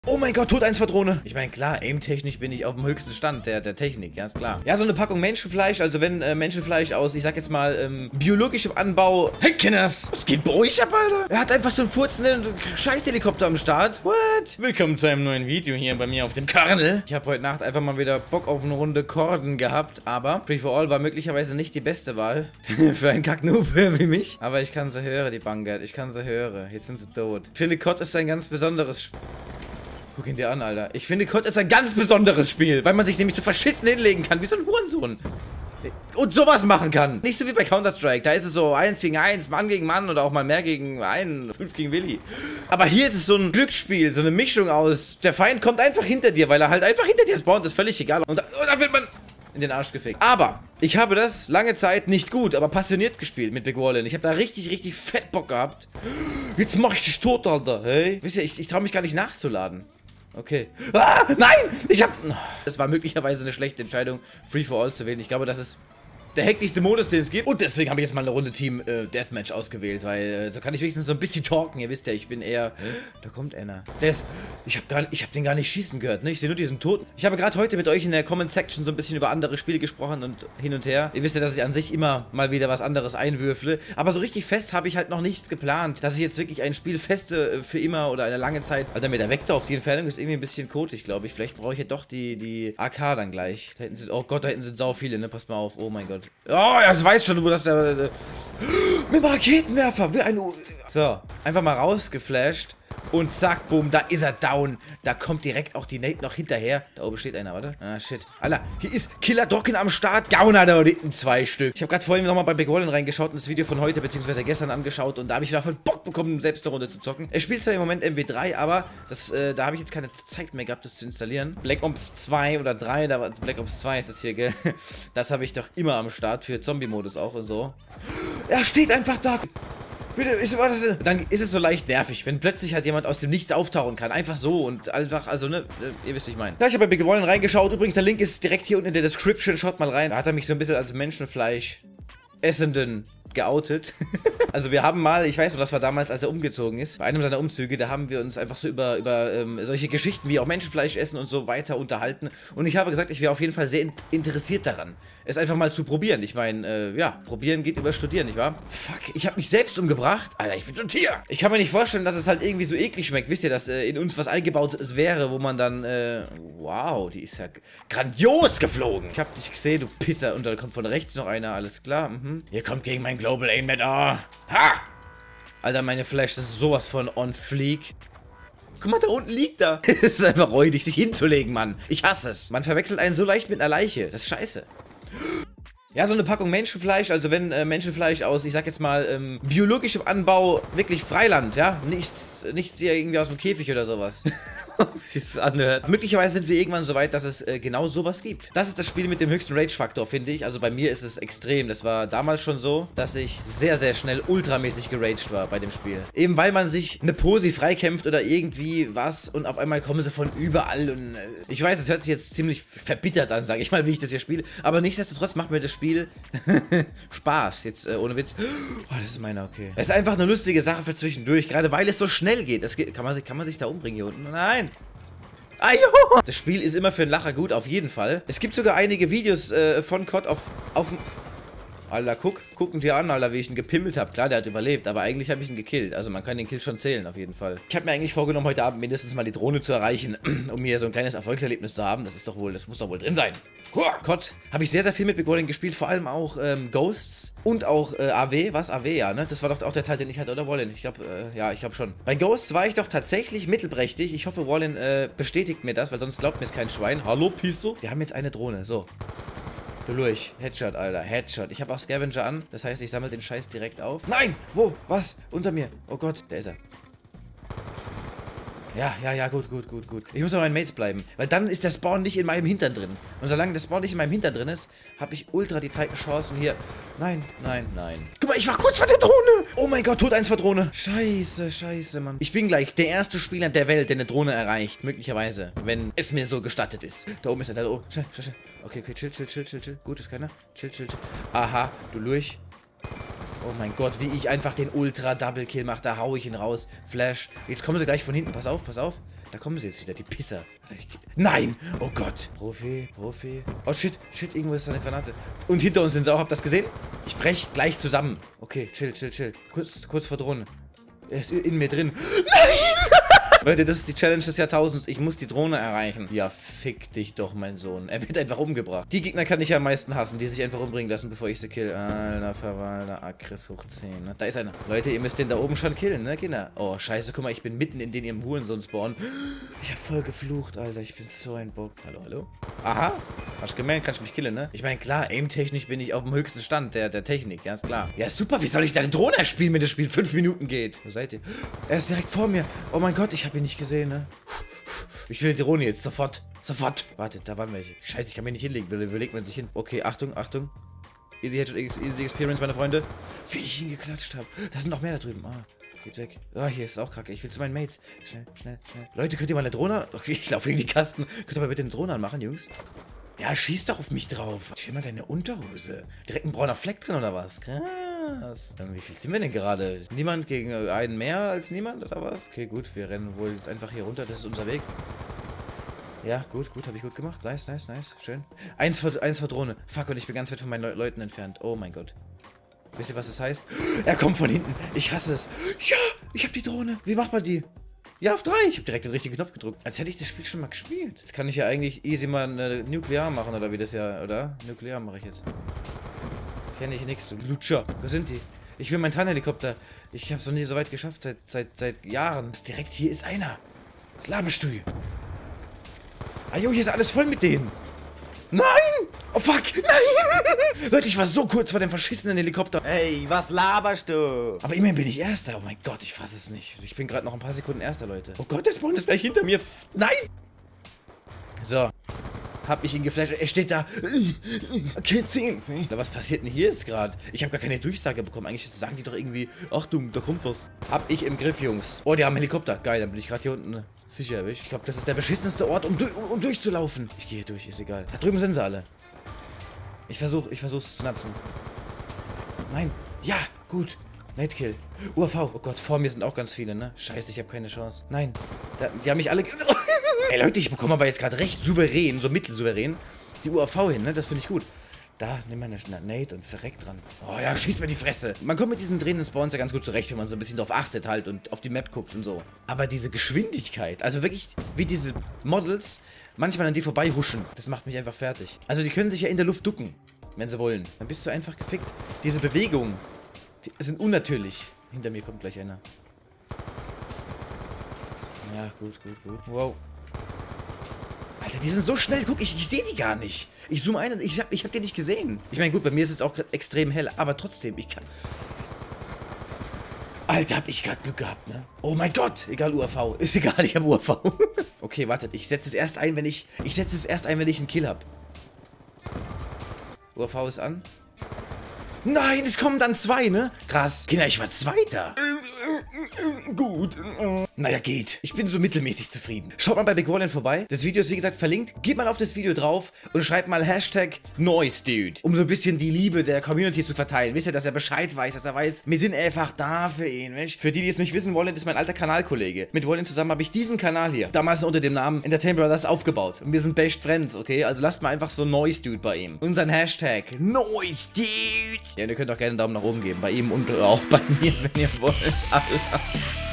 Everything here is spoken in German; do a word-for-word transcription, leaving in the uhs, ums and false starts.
Oh mein Gott, tot eins Verdrohne. Ich meine, klar, aim-technisch bin ich auf dem höchsten Stand der, der Technik, ja, ist klar. Ja, so eine Packung Menschenfleisch, also wenn äh, Menschenfleisch aus, ich sag jetzt mal, ähm, biologischem Anbau. Hey, Kinders, was geht bei euch ab, Alter? Er hat einfach so einen furzenden Scheißhelikopter am Start. What? Willkommen zu einem neuen Video hier bei mir auf dem Kanal. Ich habe heute Nacht einfach mal wieder Bock auf eine Runde Corden gehabt, aber Free for All war möglicherweise nicht die beste Wahl für einen Kacknoob wie mich. Aber ich kann sie hören, die Bangert, ich kann sie hören. Jetzt sind sie tot. Ich finde, C O D ist ein ganz besonderes Spiel. Guck ihn dir an, Alter. Ich finde, C O D ist ein ganz besonderes Spiel, weil man sich nämlich so verschissen hinlegen kann, wie so ein Hurensohn. Und sowas machen kann. Nicht so wie bei Counter-Strike. Da ist es so eins gegen eins, Mann gegen Mann oder auch mal mehr gegen einen, fünf gegen Willi. Aber hier ist es so ein Glücksspiel, so eine Mischung aus. Der Feind kommt einfach hinter dir, weil er halt einfach hinter dir spawnt. Das ist völlig egal. Und, da, und dann wird man in den Arsch gefickt. Aber ich habe das lange Zeit nicht gut, aber passioniert gespielt mit Big Wallin. Ich habe da richtig, richtig fett Bock gehabt. Jetzt mach ich dich tot, Alter. Hey. Wisst ihr, ich, ich traue mich gar nicht nachzuladen. Okay. Ah, nein! Ich hab... Es war möglicherweise eine schlechte Entscheidung, Free for All zu wählen. Ich glaube, das ist der hektischste Modus, den es gibt. Und deswegen habe ich jetzt mal eine Runde Team äh, Deathmatch ausgewählt, weil äh, so kann ich wenigstens so ein bisschen talken. Ihr wisst ja, ich bin eher... Da kommt einer. Der ist... Ich habe gar... ich hab den gar nicht schießen gehört, ne? Ich sehe nur diesen Toten. Ich habe gerade heute mit euch in der Comment-Section so ein bisschen über andere Spiele gesprochen und hin und her. Ihr wisst ja, dass ich an sich immer mal wieder was anderes einwürfle. Aber so richtig fest habe ich halt noch nichts geplant. Dass ich jetzt wirklich ein Spiel feste äh, für immer oder eine lange Zeit... Alter, mit der Vektor auf die Entfernung ist irgendwie ein bisschen kotig, glaube ich. Vielleicht brauche ich ja doch die, die A K dann gleich. Da hinten sind... Oh Gott, da hinten sind sau viele, ne? Passt mal auf. Oh mein Gott. Oh, ja, ich weiß schon, wo das der... der mit dem Raketenwerfer, wie ein... So, einfach mal rausgeflasht. Und zack, boom, da ist er down. Da kommt direkt auch die Nate noch hinterher. Da oben steht einer, warte. Ah, shit. Alter, hier ist Killer Docken am Start. Gauner da hinten zwei Stück. Ich habe gerade vorhin nochmal bei Big Wallin reingeschaut und das Video von heute, beziehungsweise gestern angeschaut. Und da habe ich davon Bock bekommen, selbst eine Runde zu zocken. Er spielt zwar im Moment M W drei, aber das, äh, da habe ich jetzt keine Zeit mehr gehabt, das zu installieren. Black Ops zwei oder drei, da war, Black Ops zwei ist das hier, gell? Das habe ich doch immer am Start für Zombie-Modus auch und so. Er steht einfach da. Bitte, ich, war das, dann ist es so leicht nervig, wenn plötzlich halt jemand aus dem Nichts auftauchen kann. Einfach so und einfach, also, ne, ihr wisst, wie ich meine. Ja, ich habe bei Big Wallin reingeschaut. Übrigens, der Link ist direkt hier unten in der Description. Schaut mal rein. Da hat er mich so ein bisschen als Menschenfleisch essenden geoutet. Also wir haben mal, ich weiß noch, das war damals, als er umgezogen ist, bei einem seiner Umzüge, da haben wir uns einfach so über, über ähm, solche Geschichten wie auch Menschenfleisch essen und so weiter unterhalten. Und ich habe gesagt, ich wäre auf jeden Fall sehr in interessiert daran, es einfach mal zu probieren. Ich meine, äh, ja, probieren geht über studieren, nicht wahr? Fuck, ich habe mich selbst umgebracht. Alter, ich bin so ein Tier. Ich kann mir nicht vorstellen, dass es halt irgendwie so eklig schmeckt. Wisst ihr, dass äh, in uns was eingebautes wäre, wo man dann, äh, wow, die ist ja grandios geflogen. Ich hab dich gesehen, du Pisser. Und da kommt von rechts noch einer, alles klar. Mhm. Ihr kommt gegen mein Global Aim mit, oh. Ha! Alter, meine Flash ist sowas von on fleek. Guck mal, da unten liegt er. Es ist einfach räudig, sich hinzulegen, Mann. Ich hasse es. Man verwechselt einen so leicht mit einer Leiche. Das ist scheiße. Ja, so eine Packung Menschenfleisch, also wenn äh, Menschenfleisch aus, ich sag jetzt mal, ähm, biologischem Anbau, wirklich Freiland, ja? Nichts, nichts hier irgendwie aus dem Käfig oder sowas. Wie es anhört. Möglicherweise sind wir irgendwann so weit, dass es äh, genau sowas gibt. Das ist das Spiel mit dem höchsten Rage-Faktor, finde ich. Also bei mir ist es extrem. Das war damals schon so, dass ich sehr, sehr schnell ultramäßig geraged war bei dem Spiel. Eben weil man sich eine Posi freikämpft oder irgendwie was und auf einmal kommen sie von überall und äh, ich weiß, das hört sich jetzt ziemlich verbittert an, sage ich mal, wie ich das hier spiele. Aber nichtsdestotrotz macht mir das Spiel Spaß. Jetzt äh, ohne Witz. Oh, das ist meiner, okay. Es ist einfach eine lustige Sache für zwischendurch, gerade weil es so schnell geht. Das geht kann, man, kann man sich da umbringen hier unten? Nein. Ajo! Das Spiel ist immer für einen Lacher gut, auf jeden Fall. Es gibt sogar einige Videos äh, von C O D auf, auf dem... Alter, guck, gucken dir an, Alter, wie ich ihn gepimmelt habe. Klar, der hat überlebt, aber eigentlich habe ich ihn gekillt. Also man kann den Kill schon zählen, auf jeden Fall. Ich habe mir eigentlich vorgenommen, heute Abend mindestens mal die Drohne zu erreichen, um hier so ein kleines Erfolgserlebnis zu haben. Das ist doch wohl, das muss doch wohl drin sein. C O D habe ich sehr, sehr viel mit Big Wallin gespielt, vor allem auch ähm, Ghosts und auch äh, A W. Was? A W, ja, ne? Das war doch auch der Teil, den ich hatte, oder Wallin? Ich glaube, äh, ja, ich glaube schon. Bei Ghosts war ich doch tatsächlich mittelprächtig. Ich hoffe, Wallin äh, bestätigt mir das, weil sonst glaubt mir es kein Schwein. Hallo, Piso? Wir haben jetzt eine Drohne, so. Durch. Headshot, Alter. Headshot. Ich habe auch Scavenger an. Das heißt, ich sammle den Scheiß direkt auf. Nein! Wo? Was? Unter mir. Oh Gott. Da ist er. Ja, ja, ja. Gut, gut, gut, gut. Ich muss bei meinen Mates bleiben. Weil dann ist der Spawn nicht in meinem Hintern drin. Und solange der Spawn nicht in meinem Hintern drin ist, habe ich ultra die tighten Chancen hier. Nein, nein, nein. Guck mal, ich war kurz vor der Drohne. Oh mein Gott, tot eins vor Drohne. Scheiße, scheiße, Mann. Ich bin gleich der erste Spieler der Welt, der eine Drohne erreicht. Möglicherweise. Wenn es mir so gestattet ist. Da oben ist er, da oben. Schnell, schnell, schnell. Okay, okay, chill, chill, chill, chill, chill. Gut, ist keiner. Chill, chill, chill. Aha, du Lurch. Oh mein Gott, wie ich einfach den Ultra-Double-Kill mache. Da hau ich ihn raus. Flash. Jetzt kommen sie gleich von hinten. Pass auf, pass auf. Da kommen sie jetzt wieder, die Pisser. Nein! Oh Gott. Profi, Profi. Oh shit, shit, irgendwo ist da eine Granate. Und hinter uns sind sie auch, habt ihr das gesehen? Ich brech gleich zusammen. Okay, chill, chill, chill. Kurz, kurz vor Drohne. Er ist in mir drin. Nein! Leute, das ist die Challenge des Jahrtausends. Ich muss die Drohne erreichen. Ja, fick dich doch, mein Sohn. Er wird einfach umgebracht. Die Gegner kann ich ja am meisten hassen, die sich einfach umbringen lassen, bevor ich sie kill. Alter Verwalter, Agris hoch zehn. Ne? Da ist einer. Leute, ihr müsst den da oben schon killen, ne, Kinder? Oh, scheiße, guck mal, ich bin mitten in den ihrem Hurensohn spawnen. Ich hab voll geflucht, Alter. Ich bin so ein Bock. Hallo, hallo? Aha. Hast du gemerkt, kannst du mich killen, ne? Ich meine, klar, aim-technisch bin ich auf dem höchsten Stand der, der Technik, ja, ist klar. Ja, super, wie soll ich deine Drohne spielen, wenn das Spiel fünf Minuten geht? Wo seid ihr? Er ist direkt vor mir. Oh mein Gott, ich habe ihn nicht gesehen, ne? Ich will die Drohne jetzt, sofort. Sofort. Warte, da waren welche. Scheiße, ich kann mich nicht hinlegen. Wo legt man sich hin? Okay, Achtung, Achtung. Easy Headshot, Easy Experience, meine Freunde. Wie ich ihn geklatscht habe. Da sind noch mehr da drüben. Ah, geht weg. Ah, hier ist auch kacke. Ich will zu meinen Mates. Schnell, schnell, schnell. Leute, könnt ihr mal eine Drohne... Okay, ich laufe gegen die Kasten. Könnt ihr mal bitte eine Drohne anmachen, Jungs? Ja, schieß doch auf mich drauf. Schau mal deine Unterhose. Direkt ein brauner Fleck drin, oder was? Krass. Wie viel sind wir denn gerade? Niemand gegen einen mehr als niemand, oder was? Okay, gut, wir rennen wohl jetzt einfach hier runter. Das ist unser Weg. Ja, gut, gut, habe ich gut gemacht. Nice, nice, nice. Schön. Eins vor, eins vor Drohne. Fuck, und ich bin ganz weit von meinen Le Leuten entfernt. Oh mein Gott. Wisst ihr, was das heißt? Er kommt von hinten. Ich hasse es. Ja, ich habe die Drohne. Wie macht man die? Ja, auf drei. Ich habe direkt den richtigen Knopf gedrückt. Als hätte ich das Spiel schon mal gespielt. Jetzt kann ich ja eigentlich easy mal eine Nuklear machen, oder wie das ja, oder? Nuklear mache ich jetzt. Kenne ich nichts, du Lutscher. Wo sind die? Ich will meinen Tarnhelikopter. Ich habe es noch nie so weit geschafft, seit, seit, seit Jahren. Das direkt hier ist einer. Was laberst du hier? Ah jo, hier ist alles voll mit denen. Nein! Oh fuck! Nein! Leute, ich war so kurz vor dem verschissenen Helikopter. Ey, was laberst du? Aber immerhin bin ich Erster. Oh mein Gott, ich fasse es nicht. Ich bin gerade noch ein paar Sekunden Erster, Leute. Oh Gott, der Spawn ist gleich hinter mir. Nein! So. Hab ich ihn geflasht. Er steht da. Can't see him. Was passiert denn hier jetzt gerade? Ich habe gar keine Durchsage bekommen. Eigentlich sagen die doch irgendwie, Achtung, da kommt was. Hab ich im Griff, Jungs. Oh, die haben einen Helikopter. Geil, dann bin ich gerade hier unten sicher erwischt. Ich glaube, das ist der beschissenste Ort, um, durch, um, um durchzulaufen. Ich gehe hier durch, ist egal. Da drüben sind sie alle. Ich versuche, ich versuche es zu natzen. Nein. Ja, gut. Nightkill. U A V. Oh Gott, vor mir sind auch ganz viele, ne? Scheiße, ich habe keine Chance. Nein. Da, die haben mich alle... Ey, Leute, ich bekomme aber jetzt gerade recht souverän, so mittelsouverän, die U A V hin, ne? Das finde ich gut. Da, nimm mal eine Nate und verreckt dran. Oh ja, schieß mir die Fresse. Man kommt mit diesen drehenden Spawns ja ganz gut zurecht, wenn man so ein bisschen drauf achtet halt und auf die Map guckt und so. Aber diese Geschwindigkeit, also wirklich wie diese Models manchmal an die vorbei huschen, das macht mich einfach fertig. Also die können sich ja in der Luft ducken, wenn sie wollen. Dann bist du einfach gefickt. Diese Bewegungen, die sind unnatürlich. Hinter mir kommt gleich einer. Ja, gut, gut, gut. Wow. Alter, die sind so schnell. Guck, ich, ich sehe die gar nicht. Ich zoome ein und ich hab, ich hab die nicht gesehen. Ich meine, gut, bei mir ist es auch extrem hell, aber trotzdem, ich kann... Alter, hab ich gerade Glück gehabt, ne? Oh mein Gott, egal U A V. Ist egal, ich habe U A V. Okay, wartet, ich setze es erst ein, wenn ich... Ich setze es erst ein, wenn ich einen Kill hab. U A V ist an. Nein, es kommen dann zwei, ne? Krass. Kinder, ich war Zweiter. Gut. Naja, geht. Ich bin so mittelmäßig zufrieden. Schaut mal bei BigWallen vorbei. Das Video ist, wie gesagt, verlinkt. Geht mal auf das Video drauf und schreibt mal Hashtag NoiseDude, um so ein bisschen die Liebe der Community zu verteilen. Wisst ihr, dass er Bescheid weiß, dass er weiß, wir sind einfach da für ihn, Mensch. Für die, die es nicht wissen wollen, ist mein alter Kanalkollege. Mit Wallen zusammen habe ich diesen Kanal hier damals unter dem Namen Entertain Brothers aufgebaut. Und wir sind Best Friends, okay? Also lasst mal einfach so NoiseDude bei ihm. Unseren Hashtag NoiseDude. Ja, ihr könnt auch gerne einen Daumen nach oben geben. Bei ihm und auch bei mir, wenn ihr wollt.